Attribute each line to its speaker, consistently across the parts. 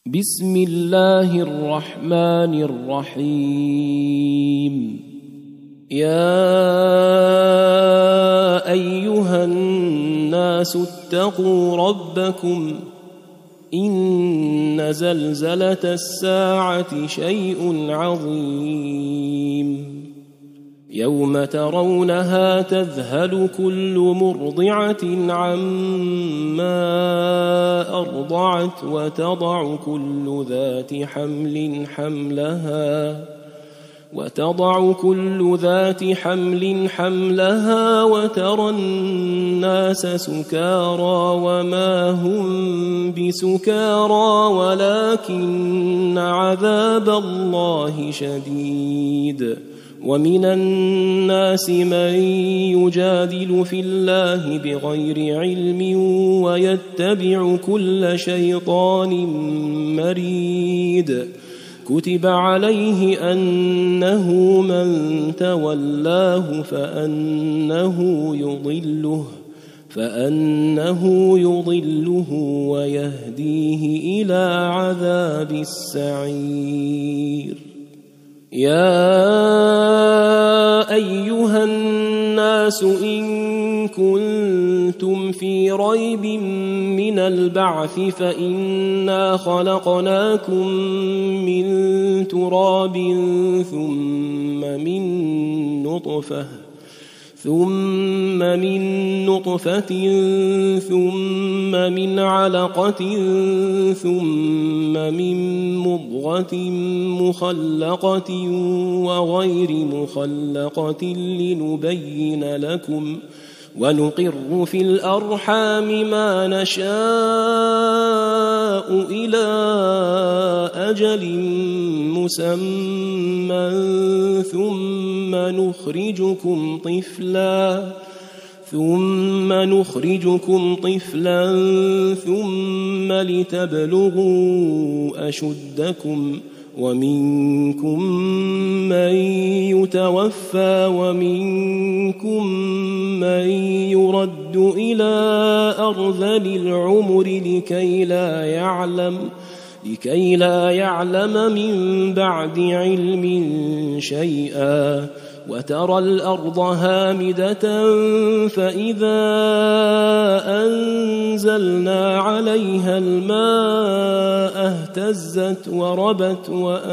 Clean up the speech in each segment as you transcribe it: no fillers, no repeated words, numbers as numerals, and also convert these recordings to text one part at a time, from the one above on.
Speaker 1: بسم الله الرحمن الرحيم. يا أيها الناس اتقوا ربكم إن زلزلة الساعة شيء عظيم يوم ترونها تذهل كل مرضعة عما أرضعت وتضع كل ذات حمل حملها وترى الناس سكارى وما هم بسكارى ولكن عذاب الله شديد. ومن الناس من يجادل في الله بغير علم ويتبع كل شيطان مريد. كتب عليه أنه من تولاه فأنه يضله ويهديه إلى عذاب السعير. يا أيها الناس إن كنتم في ريب من البعث فإنا خلقناكم من تراب ثم من نطفة ثم من علقة ثم من مضغة مخلقة وغير مخلقة لنبين لكم ونقر في الأرحام ما نشاء إلى أجل مسمى ثم نخرجكم طفلا ثم لتبلغوا أشدكم ومنكم من يتوفى ومنكم من يرد إلى أرذل العمر لكي لا يعلم من بعد علم شيئا. وترى الأرض هامدة فإذا أنزلنا عليها الماء اهتزت وربت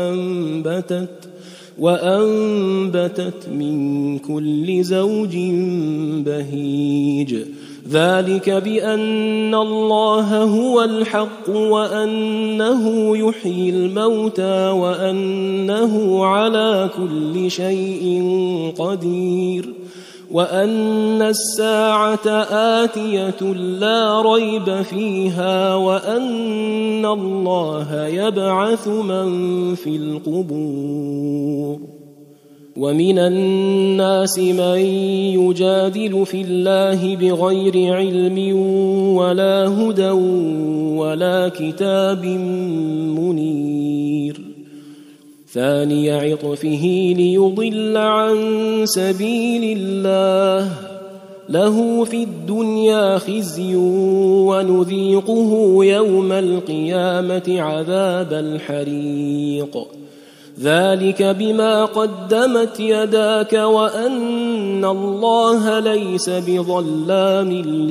Speaker 1: وأنبتت من كل زوج بهيج. ذلك بأن الله هو الحق وأنه يحيي الموتى وأنه على كل شيء قدير وأن الساعة آتية لا ريب فيها وأن الله يبعث من في القبور. ومن الناس من يجادل في الله بغير علم ولا هدى ولا كتاب منير. ثاني عطفه ليضل عن سبيل الله له في الدنيا خزي ونذيقه يوم القيامة عذاب الحريق. ذلك بما قدمت يداك وأن الله ليس بظلام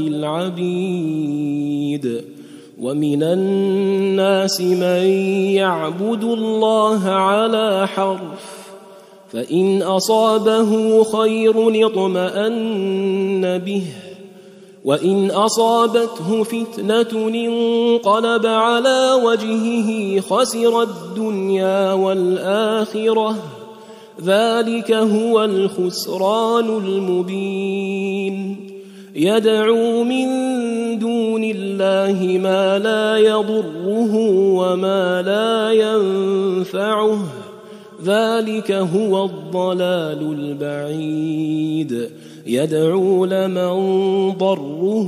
Speaker 1: للعبيد. ومن الناس من يعبد الله على حرف فإن أصابه خير اطمأن به وإن أصابته فتنة انقلب على وجهه خسر الدنيا والآخرة. ذلك هو الخسران المبين. يدعو من دون الله ما لا يضره وما لا ينفعه. ذلك هو الضلال البعيد. يدعو لمن ضره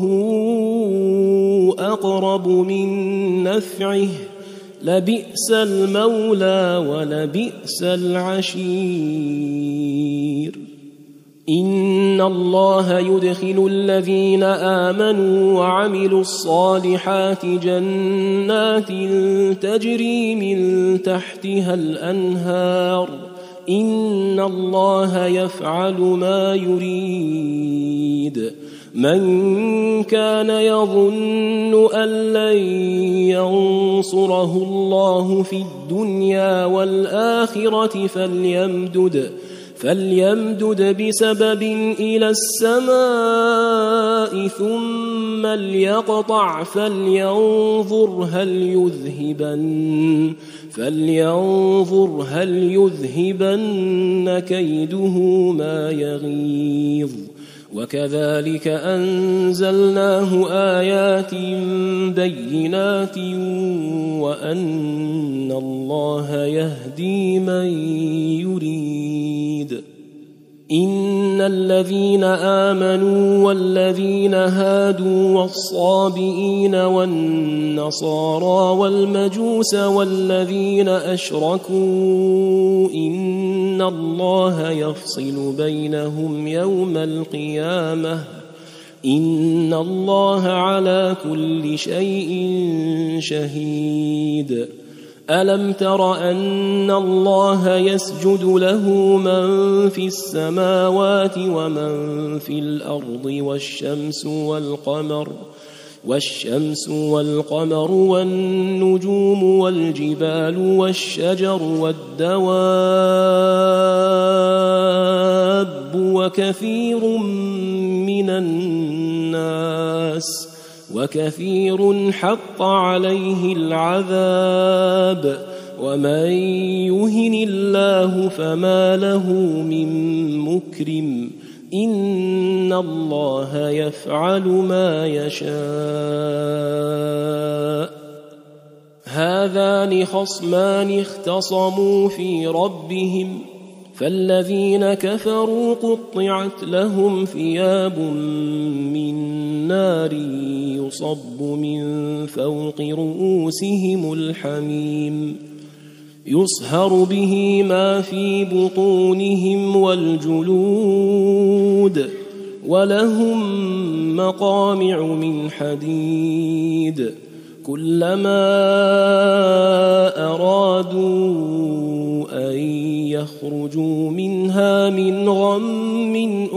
Speaker 1: أقرب من نفعه لبئس المولى ولبئس العشير. إن الله يدخل الذين آمنوا وعملوا الصالحات جنات تجري من تحتها الأنهار إن الله يفعل ما يريد من كان يظن أن لن ينصره الله في الدنيا والآخرة فليمدد بسبب إلى السماء ثم ليقطع فلينظر هل يذهبن كيده ما يغيظ وكذلك أنزلناه آيات بينات وأن الله يهدي من يريد إن الذين آمنوا والذين هادوا والصابئين والنصارى والمجوس والذين أشركوا إن الله يفصل بينهم يوم القيامة إن الله على كل شيء شهيد ألم تر أن الله يسجد له من في السماوات ومن في الأرض والشمس والقمر والنجوم والجبال والشجر والدواب وكثير حق عليه العذاب ومن يهن الله فما له من مكرم إن الله يفعل ما يشاء هذان خصمان اختصموا في ربهم فالذين كفروا قطعت لهم ثياب من نار يصب من فوق رؤوسهم الحميم يصهر به ما في بطونهم والجلود ولهم مقامع من حديد كلما أرادوا أن يخرجوا منها من غم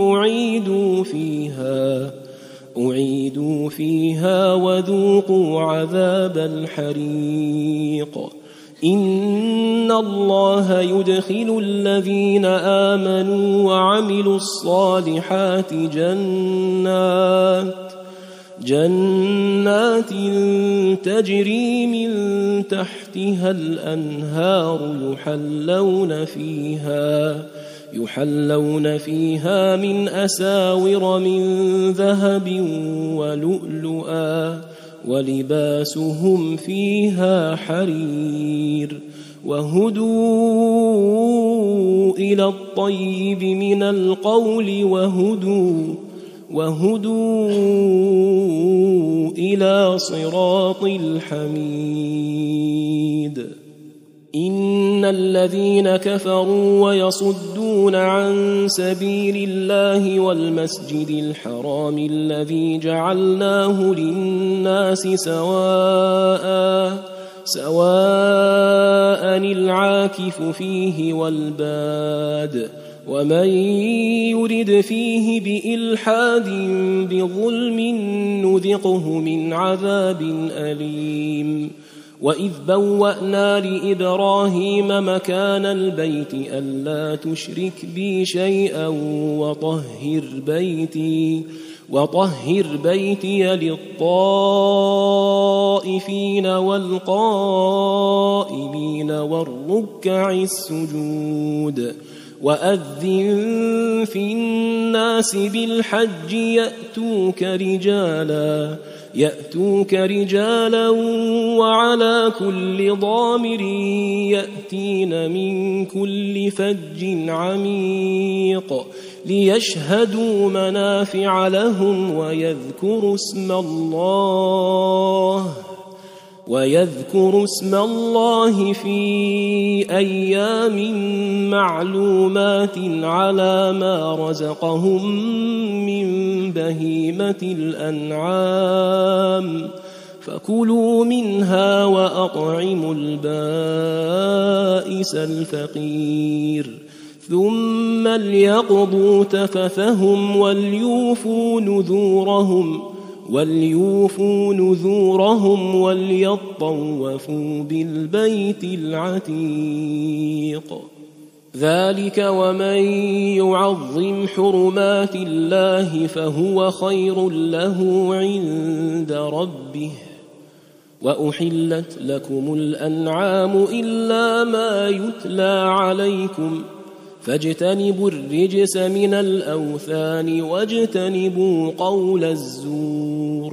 Speaker 1: أعيدوا فيها وذوقوا عذاب الحريق إن الله يدخل الذين آمنوا وعملوا الصالحات جنات تجري من تحتها الأنهار يحلون فيها من أساور من ذهب ولؤلؤا ولباسهم فيها حرير وهدوا إلى الطيب من القول وهدوا إلى صراط الحميد إن الذين كفروا ويصدون عن سبيل الله والمسجد الحرام الذي جعلناه للناس سواء العاكف فيه والباد ومن يرد فيه بإلحاد بظلم نذقه من عذاب أليم وإذ بوأنا لإبراهيم مكان البيت ألا تشرك بي شيئا وطهر بيتي للطائفين والقائمين والركع السجود وأذن في الناس بالحج يأتوك رجالا وعلى كل ضامر يأتين من كل فج عميق ليشهدوا منافع لهم ويذكروا اسم الله في أيام معلومات على ما رزقهم من بهيمة الأنعام فكلوا منها وأطعموا البائس الفقير ثم ليقضوا تفثهم وليوفوا نذورهم وليطوفوا بالبيت العتيق ذلك ومن يعظم حرمات الله فهو خير له عند ربه وأحلت لكم الأنعام إلا ما يتلى عليكم فاجتنبوا الرجس من الأوثان واجتنبوا قول الزور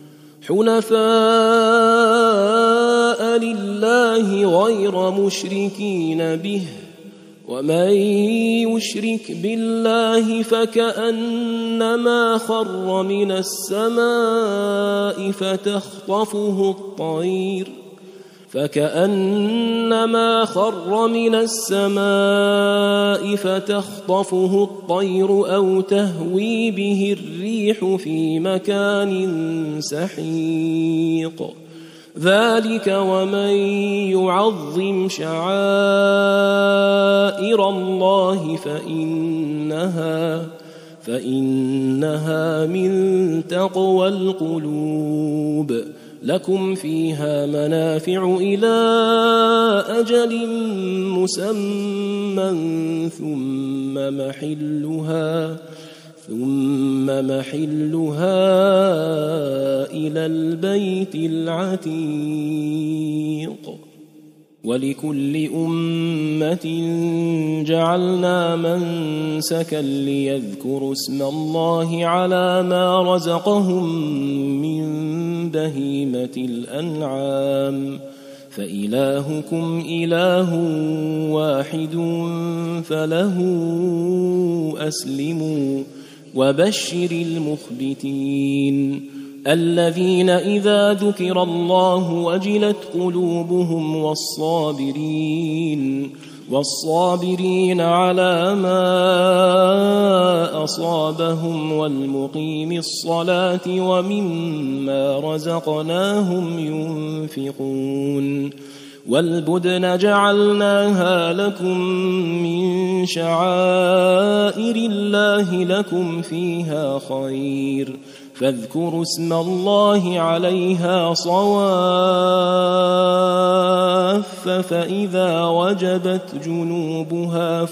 Speaker 1: حنفاء لله غير مشركين به ومن يشرك بالله فكأنما خر من السماء فتخطفه الطير أو تهوي به الريح في مكان سحيق ذلك ومن يعظم شعائر الله فإنها من تقوى القلوب لكم فيها منافع إلى أجل مسمى ثم محلها إلى البيت العتيق ولكل أمة جعلنا منسكا ليذكروا اسم الله على ما رزقهم من بهيمة الأنعام فإلهكم إله واحد فله أسلموا وبشر المخبتين الذين إذا ذكر الله وجلت قلوبهم والصابرين على ما أصابهم والمقيم الصلاة ومما رزقناهم ينفقون والبدن جعلناها لكم من شعائر الله لكم فيها خير فاذكروا اسم الله عليها صواف فإذا وجبت جنوبها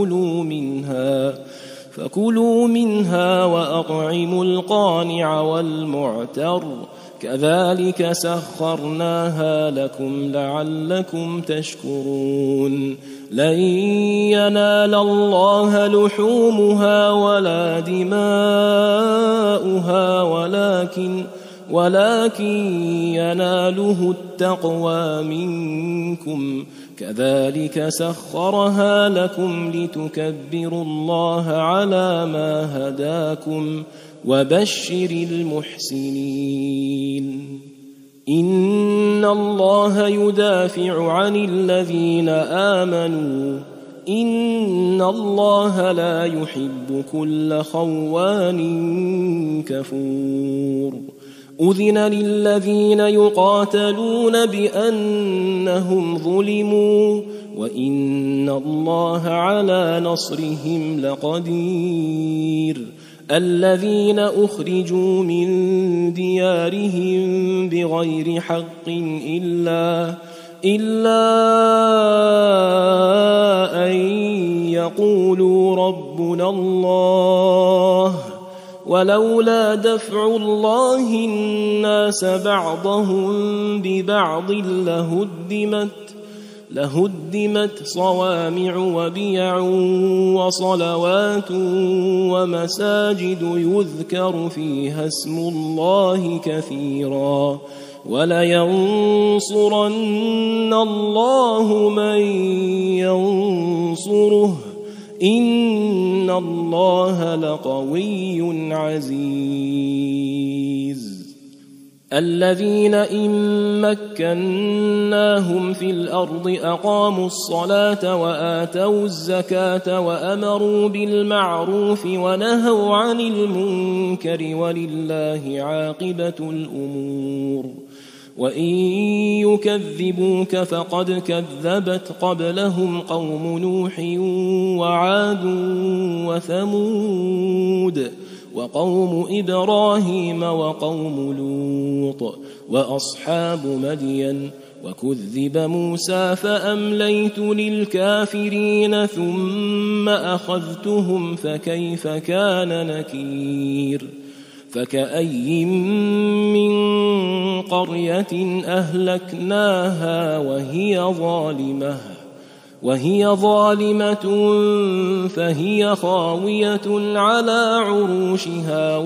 Speaker 1: فكلوا منها وأطعموا القانع والمعتر كذلك سخرناها لكم لعلكم تشكرون لن ينال الله لحومها ولا دماؤها ولكن يناله التقوى منكم كذلك سخرها لكم لتكبروا الله على ما هداكم وبشر المحسنين إن الله يدافع عن الذين آمنوا إن الله لا يحب كل خوان كفور أذن للذين يقاتلون بأنهم ظلموا وإن الله على نصرهم لقدير الذين أخرجوا من ديارهم بغير حق إلا أن يقولوا ربنا الله ولولا دفع الله الناس بعضهم ببعض لهدمت صوامع وبيع وصلوات ومساجد يذكر فيها اسم الله كثيرا ولينصرن الله من ينصره إن الله لقوي عزيز الذين إن مكناهم في الأرض أقاموا الصلاة وآتوا الزكاة وأمروا بالمعروف ونهوا عن المنكر ولله عاقبة الأمور وإن يكذبوك فقد كذبت قبلهم قوم نوح وعاد وثمود وقوم إبراهيم وقوم لوط وأصحاب مدين وكذب موسى فأمليت للكافرين ثم أخذتهم فكيف كان نكير فكأي من قرية أهلكناها وهي ظالمة فهي خاوية على عروشها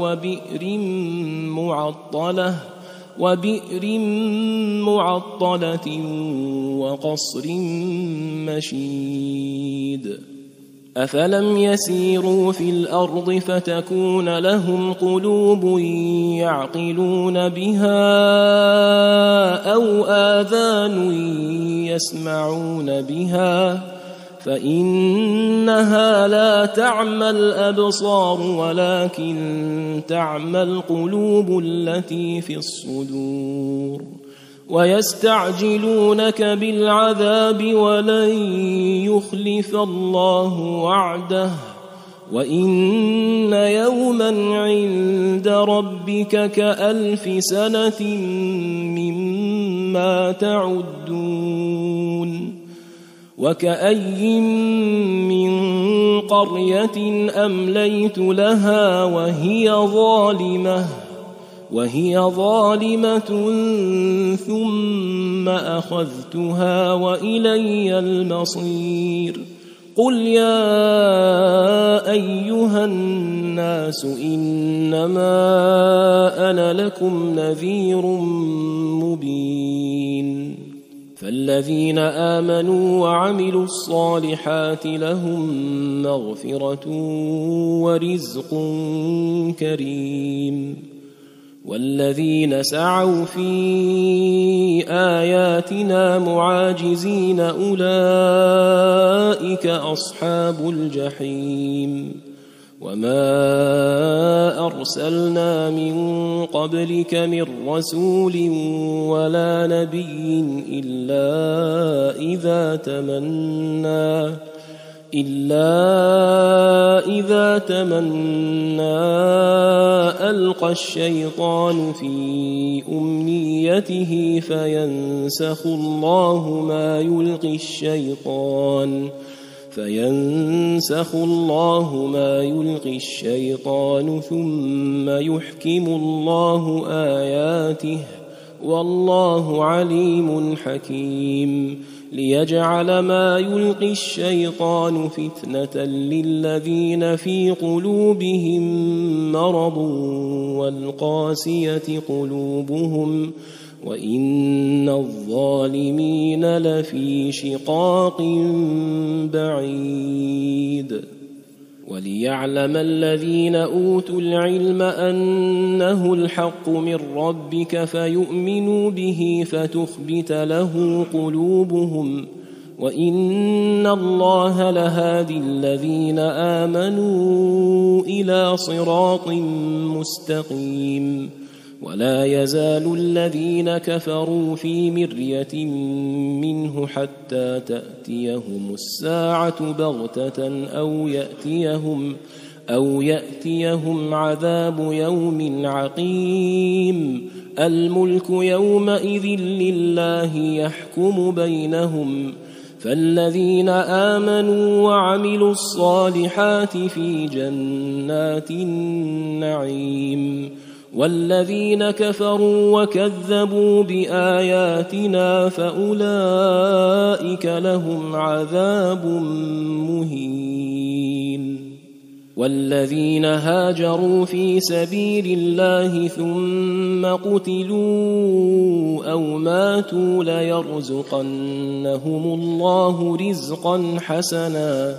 Speaker 1: وبئر معطلة وقصر مشيد أفلم يسيروا في الأرض فتكون لهم قلوب يعقلون بها أو آذان يسمعون بها فإنها لا تعمى الأبصار ولكن تعمى القلوب التي في الصدور ويستعجلونك بالعذاب ولن يخلف الله وعده وإن يوما عند ربك كألف سنة مما تعدون وكأي من قرية أمليت لها وهي ظالمة ثم أخذتها وإلي المصير قل يا أيها الناس إنما أنا لكم نذير مبين فالذين آمنوا وعملوا الصالحات لهم مغفرة ورزق كريم والذين سعوا في آياتنا معاجزين أولئك أصحاب الجحيم وما أرسلنا من قبلك من رسول ولا نبي إلا إذا تمنى ألقى الشيطان في أمنيته فينسخ الله ما يلقي الشيطان ثم يحكم الله آياته والله عليم حكيم ليجعل ما يلقي الشيطان فتنة للذين في قلوبهم مرض والقاسية قلوبهم وإن الظالمين لفي شقاق بعيد وليعلم الذين أوتوا العلم أنه الحق من ربك فيؤمنوا به فتخبت له قلوبهم وإن الله لهادي الذين آمنوا إلى صراط مستقيم ولا يزال الذين كفروا في مرية منه حتى تأتيهم الساعة بغتة أو يأتيهم عذاب يوم عقيم الملك يومئذ لله يحكم بينهم فالذين آمنوا وعملوا الصالحات في جنات النعيم والذين كفروا وكذبوا بآياتنا فأولئك لهم عذاب مهين والذين هاجروا في سبيل الله ثم قتلوا أو ماتوا ليرزقنهم الله رزقا حسنا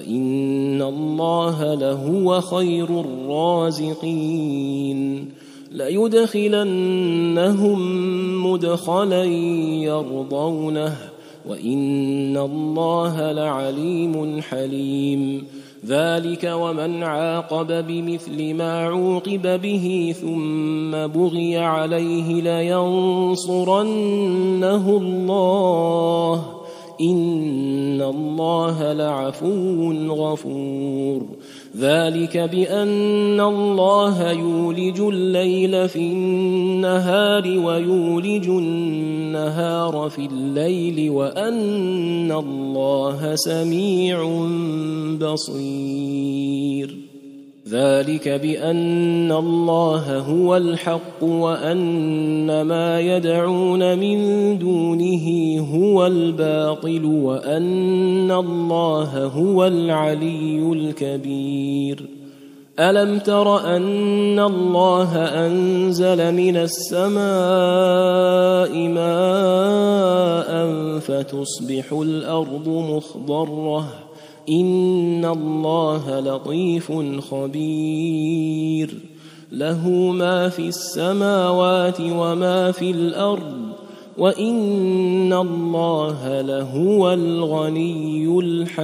Speaker 1: وإن الله لهو خير الرازقين ليدخلنهم مدخلا يرضونه وإن الله لعليم حليم ذلك ومن عاقب بمثل ما عوقب به ثم بغي عليه لينصرنه الله إن الله لعفو غفور ذلك بأن الله يولج الليل في النهار ويولج النهار في الليل وأن الله سميع بصير ذلك بأن الله هو الحق وأن ما يدعون من دونه هو الباطل وأن الله هو العلي الكبير ألم تر أن الله أنزل من السماء ماء فتصبح الأرض مخضرة إن الله لطيف خبير له ما في السماوات وما في الأرض وإن الله لهو الغني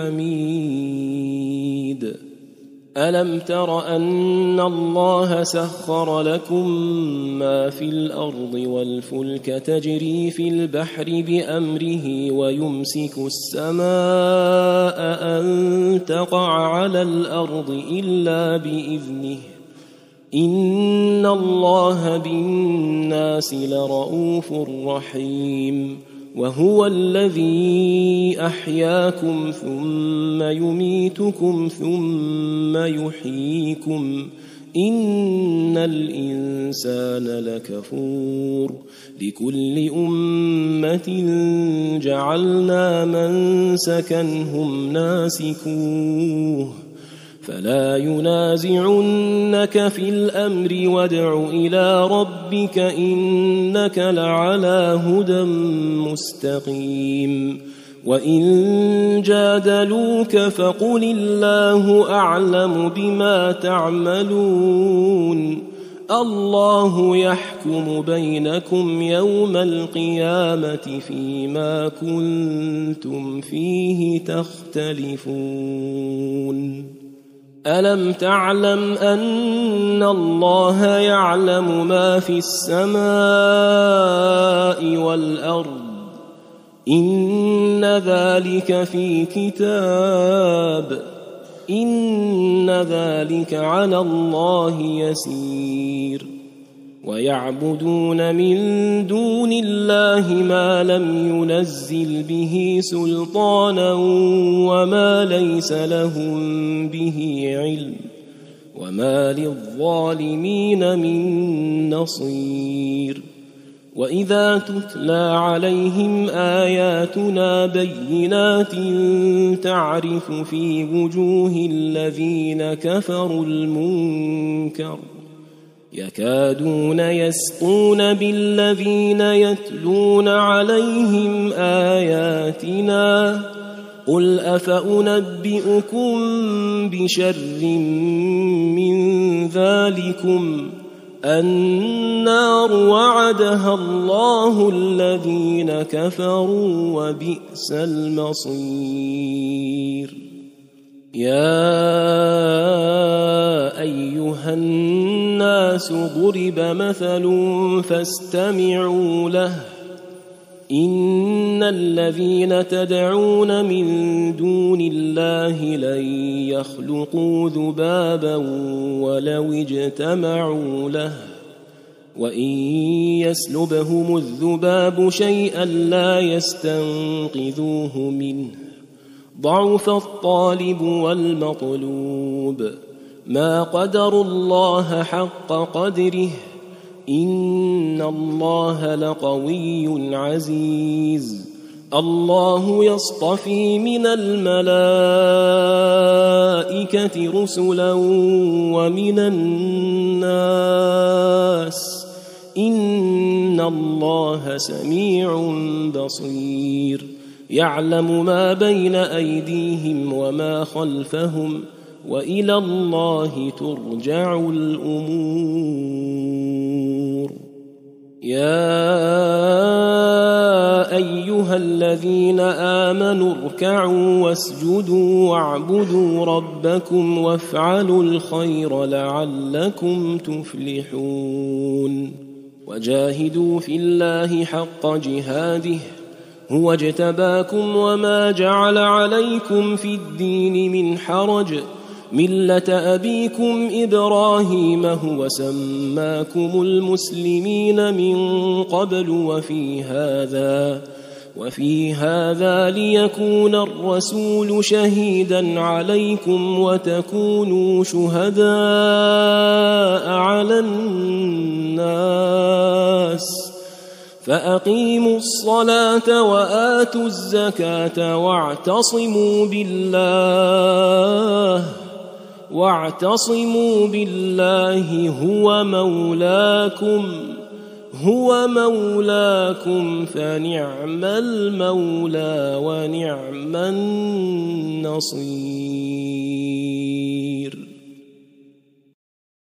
Speaker 1: الحميد ألم تر أن الله سخر لكم ما في الأرض والفلك تجري في البحر بأمره ويمسك السماء أن تقع على الأرض إلا بإذنه إن الله بالناس لرؤوف رحيم وهو الذي أحياكم ثم يميتكم ثم يحييكم إن الإنسان لكفور لكل أمة جعلنا منسكا هم ناسكوه فلا ينازعنك في الأمر وادع إلى ربك إنك لعلى هدى مستقيم وإن جادلوك فقل الله أعلم بما تعملون الله يحكم بينكم يوم القيامة فيما كنتم فيه تختلفون ألم تعلم أن الله يعلم ما في السماء والأرض إن ذلك في كتاب إن ذلك على الله يسير ويعبدون من دون الله ما لم ينزل به سلطانا وما ليس لهم به علم وما للظالمين من نصير وإذا تتلى عليهم آياتنا بينات تعرف في وجوه الذين كفروا المنكر يكادون يسقون بالذين يتلون عليهم آياتنا قل أفأنبئكم بشر من ذلكم النار وعدها الله الذين كفروا وبئس المصير يا أيها الناس ضرب مثل فاستمعوا له إن الذين تدعون من دون الله لن يخلقوا ذبابا ولو اجتمعوا له وإن يسلبهم الذباب شيئا لا يستنقذوه منه ضعف الطالب والمطلوب ما قدروا الله حق قدره إن الله لقوي عزيز الله يصطفي من الملائكة رسلا ومن الناس إن الله سميع بصير يعلم ما بين أيديهم وما خلفهم وإلى الله ترجع الأمور يا أيها الذين آمنوا اركعوا واسجدوا واعبدوا ربكم وافعلوا الخير لعلكم تفلحون وجاهدوا في الله حق جهاده هو اجتباكم وما جعل عليكم في الدين من حرج ملة أبيكم إبراهيم هو سماكم المسلمين من قبل وفي هذا ليكون الرسول شهيدا عليكم وتكونوا شهداء على الناس فأقيموا الصلاة وآتوا الزكاة واعتصموا بالله هو مولاكم فنعم المولى ونعم النصير.